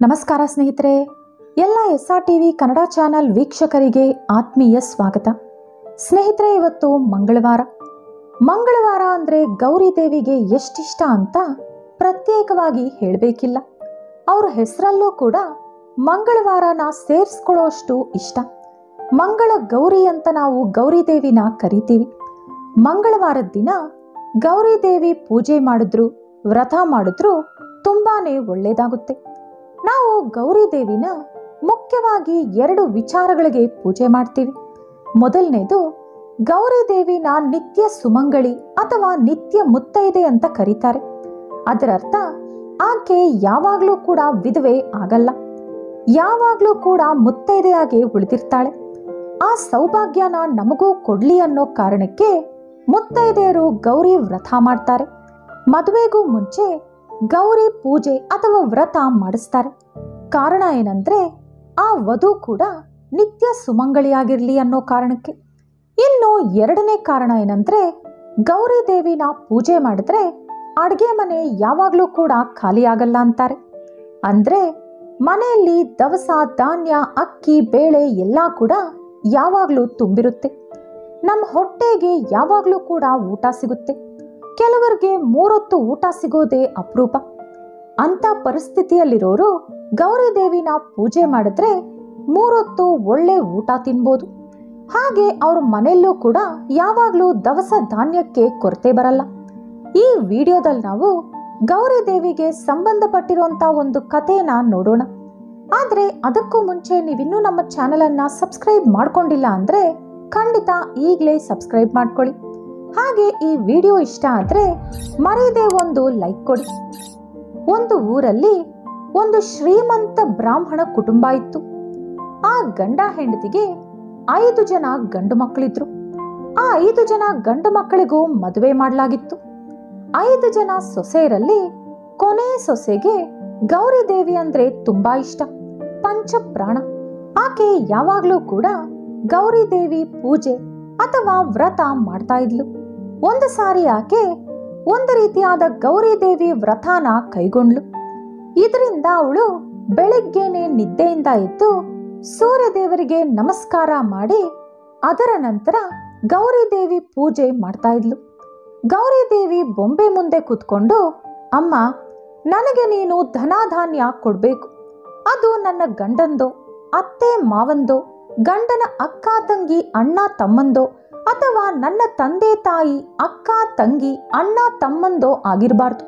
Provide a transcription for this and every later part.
ನಮಸ್ಕಾರ ಸ್ನೇಹಿತರೆ, ಎಲ್ಲ SR TV ಕನ್ನಡ ಚಾನಲ್ ವೀಕ್ಷಕರಿಗೆ ಆತ್ಮೀಯ ಸ್ವಾಗತ. ಸ್ನೇಹಿತರೆ, ಇವತ್ತು ಮಂಗಳವಾರ ಅಂದರೆ ಗೌರಿ ದೇವಿಗೆ ಎಷ್ಟಿಷ್ಟ ಅಂತ ಪ್ರತ್ಯೇಕವಾಗಿ ಹೇಳಬೇಕಿಲ್ಲ. ಅವ್ರ ಹೆಸರಲ್ಲೂ ಕೂಡ ಮಂಗಳವಾರನ ಸೇರಿಸ್ಕೊಳ್ಳೋಷ್ಟು ಇಷ್ಟ. ಮಂಗಳ ಗೌರಿ ಅಂತ ನಾವು ಗೌರಿ ದೇವಿನ ಕರಿತೀವಿ. ಮಂಗಳವಾರದ ದಿನ ಗೌರಿ ದೇವಿ ಪೂಜೆ ಮಾಡಿದ್ರು, ವ್ರತ ಮಾಡಿದ್ರು ತುಂಬಾನೇ ಒಳ್ಳೆಯದಾಗುತ್ತೆ. ನಾವು ಗೌರಿ ದೇವಿನ ಮುಖ್ಯವಾಗಿ 2 ವಿಚಾರಗಳಿಗೆ ಪೂಜೆ ಮಾಡ್ತೀವಿ. ಮೊದಲನೇದು, ಗೌರಿ ದೇವಿನ ನಿತ್ಯ ಸುಮಂಗಳಿ ಅಥವಾ ನಿತ್ಯ ಮುತ್ತೈದೆ ಅಂತ ಕರೀತಾರೆ. ಅದರರ್ಥ ಆಕೆ ಯಾವಾಗಲೂ ಕೂಡ ವಿಧವೆ ಆಗಲ್ಲ, ಯಾವಾಗಲೂ ಕೂಡ ಮುತ್ತೈದೆಯಾಗಿ ಉಳಿದಿರ್ತಾಳೆ. ಆ ಸೌಭಾಗ್ಯನ ನಮಗೂ ಕೊಡ್ಲಿ ಅನ್ನೋ ಕಾರಣಕ್ಕೆ ಮುತ್ತೈದೆಯರು ಗೌರಿ ವ್ರತ ಮಾಡ್ತಾರೆ. ಮದುವೆಗೂ ಮುಂಚೆ ಗೌರಿ ಪೂಜೆ ಅಥವಾ ವ್ರತ ಮಾಡಿಸ್ತಾರೆ. ಕಾರಣ ಏನಂದ್ರೆ ಆ ವಧು ಕೂಡ ನಿತ್ಯ ಸುಮಂಗಳಿಯಾಗಿರ್ಲಿ ಅನ್ನೋ ಕಾರಣಕ್ಕೆ. ಇನ್ನು 2ನೇ ಕಾರಣ ಏನಂದ್ರೆ, ಗೌರಿ ದೇವಿನ ಪೂಜೆ ಮಾಡಿದ್ರೆ ಅಡುಗೆ ಮನೆ ಯಾವಾಗಲೂ ಕೂಡ ಖಾಲಿ ಆಗಲ್ಲ ಅಂತಾರೆ. ಅಂದ್ರೆ ಮನೆಯಲ್ಲಿ ದವಸ ಧಾನ್ಯ ಅಕ್ಕಿ ಬೇಳೆ ಎಲ್ಲ ಕೂಡ ಯಾವಾಗಲೂ ತುಂಬಿರುತ್ತೆ. ನಮ್ಮ ಹೊಟ್ಟೆಗೆ ಯಾವಾಗಲೂ ಕೂಡ ಊಟ ಸಿಗುತ್ತೆ. ಕೆಲವರಿಗೆ 3 ಹೊತ್ತು ಊಟ ಸಿಗೋದೇ ಅಪರೂಪ. ಅಂತ ಪರಿಸ್ಥಿತಿಯಲ್ಲಿರೋರು ಗೌರಿ ದೇವಿನ ಪೂಜೆ ಮಾಡಿದ್ರೆ 3 ಹೊತ್ತು ಒಳ್ಳೆ ಊಟ ತಿನ್ಬೋದು. ಹಾಗೆ ಅವ್ರ ಮನೆಯಲ್ಲೂ ಕೂಡ ಯಾವಾಗಲೂ ದವಸ ಧಾನ್ಯಕ್ಕೆ ಕೊರತೆ ಬರಲ್ಲ. ಈ ವಿಡಿಯೋದಲ್ಲಿ ನಾವು ಗೌರಿ ದೇವಿಗೆ ಸಂಬಂಧಪಟ್ಟಿರುವಂತ ಒಂದು ಕಥೆನ ನೋಡೋಣ. ಆದ್ರೆ ಅದಕ್ಕೂ ಮುಂಚೆ ನೀವಿನ್ನೂ ನಮ್ಮ ಚಾನೆಲನ್ನು ಸಬ್ಸ್ಕ್ರೈಬ್ ಮಾಡ್ಕೊಂಡಿಲ್ಲ ಅಂದ್ರೆ ಖಂಡಿತ ಈಗಲೇ ಸಬ್ಸ್ಕ್ರೈಬ್ ಮಾಡ್ಕೊಳ್ಳಿ. ಹಾಗೆ ಈ ವಿಡಿಯೋ ಇಷ್ಟ ಆದರೆ ಮರೆಯದೆ ಒಂದು ಲೈಕ್ ಕೊಡಿ. ಒಂದು ಊರಲ್ಲಿ ಒಂದು ಶ್ರೀಮಂತ ಬ್ರಾಹ್ಮಣ ಕುಟುಂಬ ಇತ್ತು. ಆ ಗಂಡ ಹೆಂಡತಿಗೆ 5 ಜನ ಗಂಡು ಮಕ್ಕಳಿದ್ರು. ಆ 5 ಜನ ಗಂಡು ಮಕ್ಕಳಿಗೂ ಮದುವೆ ಮಾಡಲಾಗಿತ್ತು. 5 ಜನ ಸೊಸೆಯರಲ್ಲಿ ಕೊನೆ ಸೊಸೆಗೆ ಗೌರಿ ದೇವಿ ಅಂದ್ರೆ ತುಂಬಾ ಇಷ್ಟ, ಪಂಚಪ್ರಾಣ. ಆಕೆ ಯಾವಾಗ್ಲೂ ಕೂಡ ಗೌರಿ ದೇವಿ ಪೂಜೆ ಅಥವಾ ವ್ರತ ಮಾಡ್ತಾ ಇದ್ಲು. ಒಂದು ಸಾರಿ ಆಕೆ ಒಂದು ರೀತಿಯಾದ ಗೌರಿ ದೇವಿ ವ್ರತನ ಕೈಗೊಂಡ್ಲು. ಇದರಿಂದ ಅವಳು ಬೆಳಿಗ್ಗೆನೆ ನಿದ್ದೆಯಿಂದ ಎದ್ದು ಸೂರ್ಯ ದೇವರಿಗೆ ನಮಸ್ಕಾರ ಮಾಡಿ ಅದರ ನಂತರ ಗೌರಿ ದೇವಿ ಪೂಜೆ ಮಾಡ್ತಾ ಇದ್ಲು. ಗೌರಿ ದೇವಿ ಬೊಂಬೆ ಮುಂದೆ ಕೂತ್ಕೊಂಡು, ಅಮ್ಮ, ನನಗೆ ನೀನು ಧನಾಧಾನ್ಯ ಕೊಡ್ಬೇಕು. ಅದು ನನ್ನ ಗಂಡಂದೋ, ಅತ್ತೆ ಮಾವಂದೋ, ಗಂಡನ ಅಕ್ಕ ತಂಗಿ ಅಣ್ಣ ತಮ್ಮಂದೋ ಅಥವಾ ನನ್ನ ತಂದೆ ತಾಯಿ ಅಕ್ಕ ತಂಗಿ ಅಣ್ಣ ತಮ್ಮಂದೋ ಆಗಿರಬಾರ್ದು.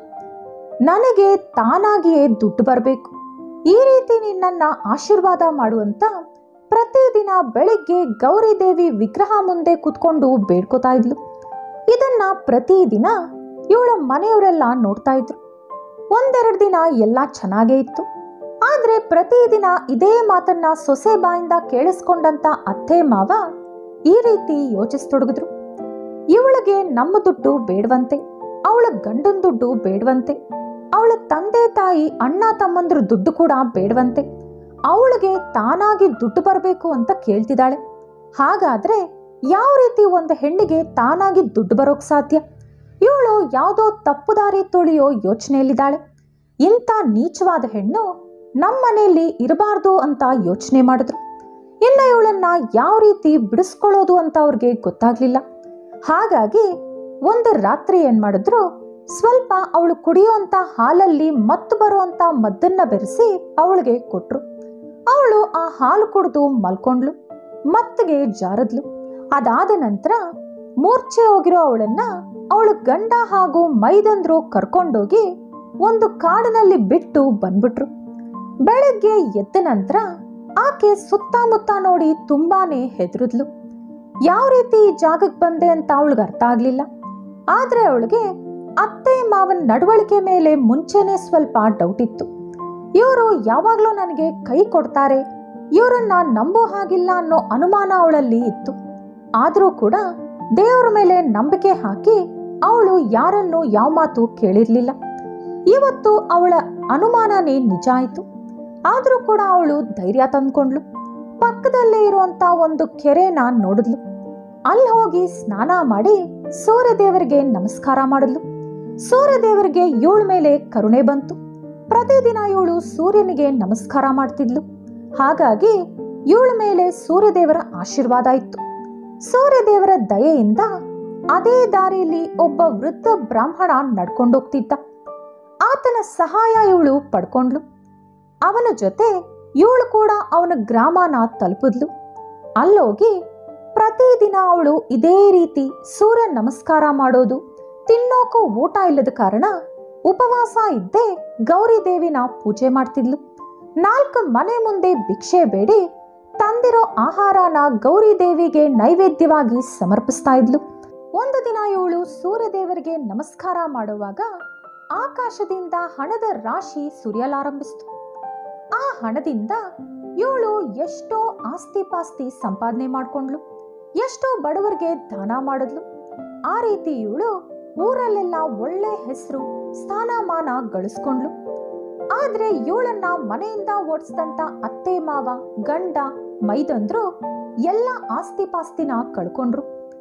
ನನಗೆ ತಾನಾಗಿಯೇ ದುಡ್ಡು ಬರಬೇಕು. ಈ ರೀತಿ ನಿನ್ನನ್ನ ಆಶೀರ್ವಾದ ಮಾಡುವಂತ ಪ್ರತಿದಿನ ಬೆಳಿಗ್ಗೆ ಗೌರಿ ದೇವಿ ವಿಗ್ರಹ ಮುಂದೆ ಕೂತ್ಕೊಂಡು ಬೇಡ್ಕೋತಾ ಇದ್ಲು. ಇದನ್ನ ಪ್ರತಿದಿನ ಇವಳ ಮನೆಯವರೆಲ್ಲ ನೋಡ್ತಾ ಇದ್ರು. 1-2 ದಿನ ಎಲ್ಲ ಚೆನ್ನಾಗೇ ಇತ್ತು. ಆದ್ರೆ ಪ್ರತಿದಿನ ಇದೇ ಮಾತನ್ನ ಸೊಸೆ ಬಾಯಿಂದ ಕೇಳಿಸ್ಕೊಂಡಂತ ಅತ್ತೆ ಮಾವ ಈ ರೀತಿ ಯೋಚಿಸ್ತೊಡಗಿದ್ರು. ಇವಳಿಗೆ ನಮ್ಮ ದುಡ್ಡು ಬೇಡವಂತೆ, ಅವಳ ಗಂಡನ ದುಡ್ಡು ಬೇಡವಂತೆ, ಅವಳ ತಂದೆ ತಾಯಿ ಅಣ್ಣ ತಮ್ಮಂದ್ರ ದುಡ್ಡು ಕೂಡ ಬೇಡವಂತೆ, ಅವಳಿಗೆ ತಾನಾಗಿ ದುಡ್ಡು ಬರಬೇಕು ಅಂತ ಕೇಳ್ತಿದ್ದಾಳೆ. ಹಾಗಾದ್ರೆ ಯಾವ ರೀತಿ ಒಂದು ಹೆಣ್ಣಿಗೆ ತಾನಾಗಿ ದುಡ್ಡು ಬರೋಕ್ ಸಾಧ್ಯ? ಇವಳು ಯಾವುದೋ ತಪ್ಪು ದಾರಿ ತುಳಿಯೋ ಯೋಚನೆಯಲ್ಲಿದ್ದಾಳೆ. ಇಂಥ ನೀಚವಾದ ಹೆಣ್ಣು ನಮ್ಮ ಮನೆಯಲ್ಲಿ ಇರಬಾರ್ದು ಅಂತ ಯೋಚನೆ ಮಾಡಿದ್ರು. ಇನ್ನು ಇವಳನ್ನ ಯಾವ ರೀತಿ ಬಿಡಿಸ್ಕೊಳ್ಳೋದು ಅಂತ ಅವ್ರಿಗೆ ಗೊತ್ತಾಗ್ಲಿಲ್ಲ. ಹಾಗಾಗಿ ಒಂದು ರಾತ್ರಿ ಏನ್ ಮಾಡಿದ್ರು, ಸ್ವಲ್ಪ ಅವಳು ಕುಡಿಯುವಂತ ಹಾಲಲ್ಲಿ ಮತ್ತು ಬರುವಂತ ಮದ್ದನ್ನ ಬೆರೆಸಿ ಅವಳಿಗೆ ಕೊಟ್ರು. ಅವಳು ಆ ಹಾಲು ಕುಡಿದು ಮಲ್ಕೊಂಡ್ಲು, ಮತ್ತಿಗೆ ಜಾರದ್ಲು. ಅದಾದ ನಂತರ ಮೂರ್ಛೆ ಹೋಗಿರೋ ಅವಳನ್ನ ಅವಳ ಗಂಡ ಹಾಗೂ ಮೈದಂದ್ರು ಕರ್ಕೊಂಡೋಗಿ ಒಂದು ಕಾಡಿನಲ್ಲಿ ಬಿಟ್ಟು ಬಂದ್ಬಿಟ್ರು. ಬೆಳಗ್ಗೆ ಎದ್ದ ನಂತರ ಆಕೆ ಸುತ್ತಮುತ್ತ ನೋಡಿ ತುಂಬಾನೇ ಹೆದರಿದ್ಲು. ಯಾವ ರೀತಿ ಈ ಜಾಗಕ್ಕೆ ಬಂದೆ ಅಂತ ಅವಳಿಗೆ ಅರ್ಥ ಆಗ್ಲಿಲ್ಲ. ಆದ್ರೆ ಅವಳಿಗೆ ಅತ್ತೆ ಮಾವನ ನಡವಳಿಕೆ ಮೇಲೆ ಮುಂಚೆನೆ ಸ್ವಲ್ಪ ಡೌಟ್ ಇತ್ತು. ಇವರು ಯಾವಾಗ್ಲೂ ನನಗೆ ಕೈ ಕೊಡ್ತಾರೆ, ಇವರನ್ನ ನಂಬೋ ಹಾಗಿಲ್ಲ ಅನ್ನೋ ಅನುಮಾನ ಅವಳಲ್ಲಿ ಇತ್ತು. ಆದ್ರೂ ಕೂಡ ದೇವರ ಮೇಲೆ ನಂಬಿಕೆ ಹಾಕಿ ಅವಳು ಯಾರನ್ನು ಯಾವ ಮಾತು ಕೇಳಿರ್ಲಿಲ್ಲ. ಇವತ್ತು ಅವಳ ಅನುಮಾನನೇ ನಿಜ ಆಯ್ತು. ಆದ್ರೂ ಕೂಡ ಅವಳು ಧೈರ್ಯ ತಂದ್ಕೊಂಡ್ಲು. ಪಕ್ಕದಲ್ಲೇ ಇರುವಂತ ಒಂದು ಕೆರೆನ ನೋಡಿದ್ಲು. ಅಲ್ಲಿ ಹೋಗಿ ಸ್ನಾನ ಮಾಡಿ ಸೂರ್ಯ ದೇವರಿಗೆ ನಮಸ್ಕಾರ ಮಾಡಿದ್ಲು. ಸೂರ್ಯ ದೇವರಿಗೆ ಇವಳ ಮೇಲೆ ಕರುಣೆ ಬಂತು. ಪ್ರತಿದಿನ ಇವಳು ಸೂರ್ಯನಿಗೆ ನಮಸ್ಕಾರ ಮಾಡ್ತಿದ್ಲು. ಹಾಗಾಗಿ ಇವಳ ಮೇಲೆ ಸೂರ್ಯದೇವರ ಆಶೀರ್ವಾದ ಇತ್ತು. ಸೂರ್ಯದೇವರ ದಯೆಯಿಂದ ಅದೇ ದಾರಿಯಲ್ಲಿ ಒಬ್ಬ ವೃದ್ಧ ಬ್ರಾಹ್ಮಣ ನಡ್ಕೊಂಡೋಗ್ತಿದ್ದ. ಆತನ ಸಹಾಯ ಇವಳು ಪಡ್ಕೊಂಡ್ಲು. ಅವನ ಜೊತೆ ಇವಳು ಕೂಡ ಅವನ ಗ್ರಾಮನ ತಲುಪಿದ್ಲು. ಅಲ್ಲೋಗಿ ಪ್ರತಿದಿನ ಅವಳು ಇದೇ ರೀತಿ ಸೂರ್ಯ ನಮಸ್ಕಾರ ಮಾಡೋದು, ತಿನ್ನೋಕು ಊಟ ಇಲ್ಲದ ಕಾರಣ ಉಪವಾಸ ಇದ್ದೇ ಗೌರಿ ದೇವಿನ ಪೂಜೆ ಮಾಡ್ತಿದ್ಲು. 4 ಮನೆ ಮುಂದೆ ಭಿಕ್ಷೆ ಬೇಡಿ ತಂದಿರೋ ಆಹಾರನ ಗೌರಿ ದೇವಿಗೆ ನೈವೇದ್ಯವಾಗಿ ಸಮರ್ಪಿಸ್ತಾ ಇದ್ಲು. ಒಂದು ದಿನ ಇವಳು ಸೂರ್ಯದೇವರಿಗೆ ನಮಸ್ಕಾರ ಮಾಡುವಾಗ ಆಕಾಶದಿಂದ ಹಣದ ರಾಶಿ ಸುರಿಯಲಾರಂಭಿಸಿತು. ಆ ಹಣದಿಂದ ಇವಳು ಎಷ್ಟೋ ಆಸ್ತಿ ಪಾಸ್ತಿ ಸಂಪಾದನೆ ಮಾಡ್ಕೊಂಡ್ಲು, ಎಷ್ಟೋ ಬಡವರಿಗೆ ದಾನ ಮಾಡಿದ್ಲು. ಆ ರೀತಿ ಇವಳು ಊರಲ್ಲೆಲ್ಲ ಒಳ್ಳೆ ಹೆಸರು ಸ್ಥಾನಮಾನ ಗಳಿಸ್ಕೊಂಡ್ಲು. ಆದ್ರೆ ಇವಳನ್ನ ಮನೆಯಿಂದ ಓಡಿಸಿದಂತ ಅತ್ತೆ ಮಾವ, ಗಂಡ, ಮೈದಂದ್ರು ಎಲ್ಲ ಆಸ್ತಿ ಪಾಸ್ತಿನ ಕಳ್ಕೊಂಡ್ರು.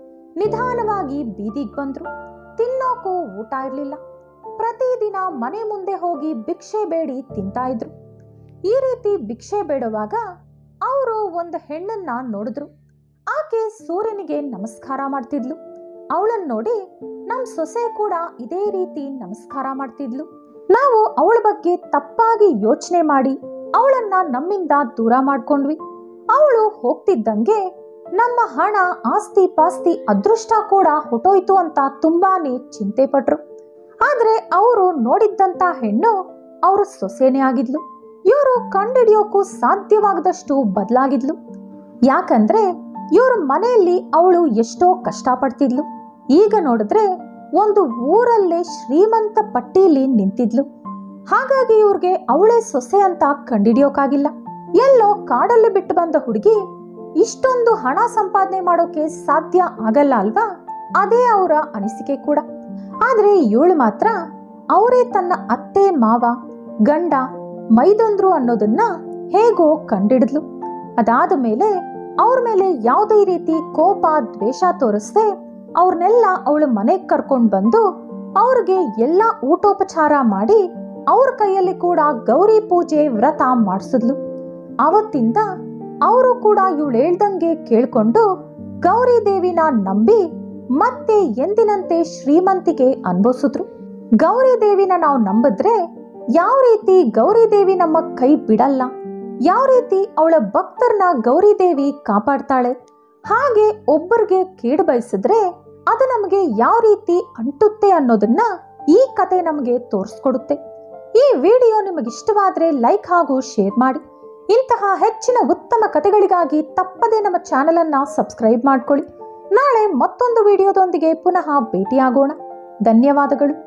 ನಿಧಾನವಾಗಿ ಬೀದಿಗೆ ಬಂದ್ರು. ತಿನ್ನೋಕು ಊಟ ಇರ್ಲಿಲ್ಲ. ಪ್ರತಿದಿನ ಮನೆ ಮುಂದೆ ಹೋಗಿ ಭಿಕ್ಷೆ ಬೇಡಿ ತಿಂತಾ ಇದ್ರು. ಈ ರೀತಿ ಭಿಕ್ಷೆ ಬೇಡುವಾಗ ಅವರು ಒಂದು ಹೆಣ್ಣನ್ನ ನೋಡಿದ್ರು. ಆಕೆ ಸೂರ್ಯನಿಗೆ ನಮಸ್ಕಾರ ಮಾಡ್ತಿದ್ಲು. ಅವಳನ್ನ ನೋಡಿ ನಮ್ ಸೊಸೆ ಕೂಡ ಇದೇ ರೀತಿ ನಮಸ್ಕಾರ ಮಾಡ್ತಿದ್ಲು. ನಾವು ಅವಳ ಬಗ್ಗೆ ತಪ್ಪಾಗಿ ಯೋಚನೆ ಮಾಡಿ ಅವಳನ್ನ ನಮ್ಮಿಂದ ದೂರ ಮಾಡ್ಕೊಂಡ್ವಿ. ಅವಳು ಹೋಗ್ತಿದ್ದಂಗೆ ನಮ್ಮ ಹಣ, ಆಸ್ತಿ ಪಾಸ್ತಿ, ಅದೃಷ್ಟ ಕೂಡ ಹೊಟ್ಟೋಯ್ತು ಅಂತ ತುಂಬಾನೇ ಚಿಂತೆ ಪಟ್ರು. ಆದ್ರೆ ಅವರು ನೋಡಿದ್ದಂತ ಹೆಣ್ಣು ಅವ್ರ ಸೊಸೆನೇ ಆಗಿದ್ಲು. ಇವರು ಕಂಡಿಡಿಯೋಕು ಸಾಧ್ಯವಾಗದಷ್ಟು ಬದಲಾಗಿದ್ಲು. ಯಾಕಂದ್ರೆ ಇವ್ರ ಮನೆಯಲ್ಲಿ ಅವಳು ಎಷ್ಟೋ ಕಷ್ಟಪಡ್ತಿದ್ಲು. ಈಗ ನೋಡಿದ್ರೆ ಒಂದು ಊರಲ್ಲೇ ಶ್ರೀಮಂತ ಪಟ್ಟಿಯಲ್ಲಿ ನಿಂತಿದ್ಲು. ಹಾಗಾಗಿ ಇವ್ರಿಗೆ ಅವಳೇ ಸೊಸೆ ಅಂತ ಕಂಡಿಡಿಯೋಕಾಗಿಲ್ಲ. ಎಲ್ಲೋ ಕಾಡಲ್ಲಿ ಬಿಟ್ಟು ಬಂದ ಹುಡುಗಿ ಇಷ್ಟೊಂದು ಹಣ ಸಂಪಾದನೆ ಮಾಡೋಕೆ ಸಾಧ್ಯ ಆಗಲ್ಲ ಅಲ್ವಾ? ಅದೇ ಅವರ ಅನಿಸಿಕೆ ಕೂಡ. ಆದ್ರೆ ಇವಳು ಮಾತ್ರ ಅವರೇ ತನ್ನ ಅತ್ತೆ ಮಾವ, ಗಂಡ, ಮೈದಂದ್ರು ಅನ್ನೋದನ್ನ ಹೇಗೋ ಕಂಡಿಡಿದ್ಲು. ಅದಾದ ಮೇಲೆ ಅವ್ರ ಮೇಲೆ ಯಾವುದೇ ರೀತಿ ಕೋಪ, ದ್ವೇಷ ತೋರಿಸದೆ ಅವ್ರನ್ನೆಲ್ಲ ಅವಳ ಮನೆಗೆ ಕರ್ಕೊಂಡು ಬಂದು ಅವ್ರಿಗೆ ಎಲ್ಲ ಊಟೋಪಚಾರ ಮಾಡಿ ಅವ್ರ ಕೈಯಲ್ಲಿ ಕೂಡ ಗೌರಿ ಪೂಜೆ ವ್ರತ ಮಾಡಿಸಿದ್ಲು. ಅವತ್ತಿಂದ ಅವರು ಕೂಡ ಇವಳು ಹೇಳ್ದಂಗೆ ಕೇಳ್ಕೊಂಡು ಗೌರಿ ದೇವಿನ ನಂಬಿ ಮತ್ತೆ ಎಂದಿನಂತೆ ಶ್ರೀಮಂತಿಕೆ ಅನುಭವಿಸಿದ್ರು. ಗೌರಿ ದೇವಿನ ನಾವು ನಂಬಿದ್ರೆ ಯಾವ ರೀತಿ ಗೌರಿ ದೇವಿ ನಮ್ಮ ಕೈ ಬಿಡಲ್ಲ, ಯಾವ ರೀತಿ ಅವಳ ಭಕ್ತರನ್ನ ಗೌರಿ ದೇವಿ ಕಾಪಾಡ್ತಾಳೆ, ಹಾಗೆ ಒಬ್ಬರಿಗೆ ಕೇಡು ಬಯಸಿದ್ರೆ ಅದು ನಮಗೆ ಯಾವ ರೀತಿ ಅಂಟುತ್ತೆ ಅನ್ನೋದನ್ನ ಈ ಕತೆ ನಮಗೆ ತೋರಿಸ್ಕೊಡುತ್ತೆ. ಈ ವಿಡಿಯೋ ನಿಮಗೆ ಇಷ್ಟವಾದ್ರೆ ಲೈಕ್ ಹಾಗೂ ಶೇರ್ ಮಾಡಿ. ಇಂತಹ ಹೆಚ್ಚಿನ ಉತ್ತಮ ಕಥೆಗಳಿಗಾಗಿ ತಪ್ಪದೇ ನಮ್ಮ ಚಾನೆಲ್ ಅನ್ನ ಸಬ್ಸ್ಕ್ರೈಬ್ ಮಾಡ್ಕೊಳ್ಳಿ. ನಾಳೆ ಮತ್ತೊಂದು ವಿಡಿಯೋದೊಂದಿಗೆ ಪುನಃ ಭೇಟಿಯಾಗೋಣ. ಧನ್ಯವಾದಗಳು.